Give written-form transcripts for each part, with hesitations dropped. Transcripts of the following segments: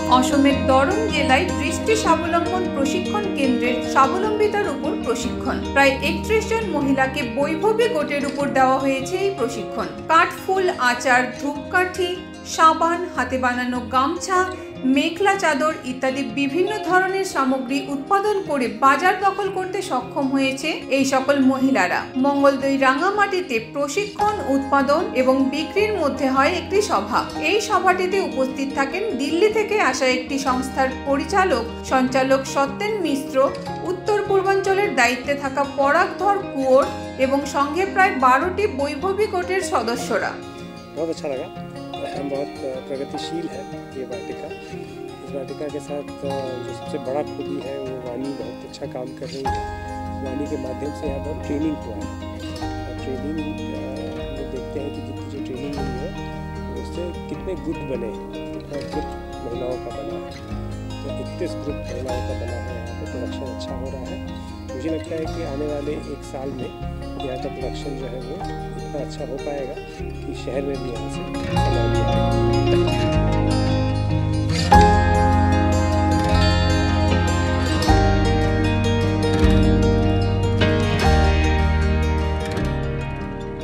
অসমের দরং জেলায় দৃষ্টি স্বাবলম্বন প্রশিক্ষণ কেন্দ্রের স্বাবলম্বিতার উপর প্রশিক্ষণ। প্রায় 31 জন মহিলাকে বৈভবী গোটের উপর দেওয়া হয়েছে এই প্রশিক্ষণ। কাঠফুল, আচার, ধূপকাঠি, সাবান, হাতে বানানো গামছা, মেখলা চাদর ইত্যাদি বিভিন্ন ধরনের সামগ্রী উৎপাদন করে বাজার দখল করতে সক্ষম হয়েছে এই সকল মহিলারা। মঙ্গলদৈ রাঙামাটিতে প্রশিক্ষণ, উৎপাদন এবং বিক্রির মধ্যে হয় একটি সভা। এই সভাটিতে উপস্থিত থাকেন দিল্লি থেকে আসা একটি সংস্থার সঞ্চালক সত্যেন মিশ্র, উত্তর পূর্বাঞ্চলের দায়িত্বে থাকা পরাগধর কুঁওর এবং সঙ্গে প্রায় 12টি বৈভবী গোটের সদস্যরা। बहुत अच्छा लगा। बहुत प्रगतिशील है ये वाटिका। इस वाटिका के साथ जो सबसे बड़ा खूबी है वो वानी बहुत अच्छा काम कर रही है। वानी के माध्यम से यहाँ बहुत ट्रेनिंग हुआ है और ट्रेनिंग हम देखते हैं कि जितनी जो ट्रेनिंग हुई है उससे कितने गुट बने, कितना ग्रुप महिलाओं का बना है। तो 31 ग्रुप महिलाओं का बना है। यहाँ पर प्रोडक्शन अच्छा हो रहा है। मुझे लगता है कि आने वाले 1 साल में यहाँ का प्रोडक्शन जो है वो इतना अच्छा हो पाएगा कि शहर में भी यहाँ से सामान आएगा।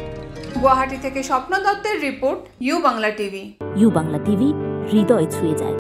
গুয়াহাটি থেকে স্বপ্ন দত্তের report, U Bangla TV. U Bangla TV, হৃদয় ছুঁয়ে যায়।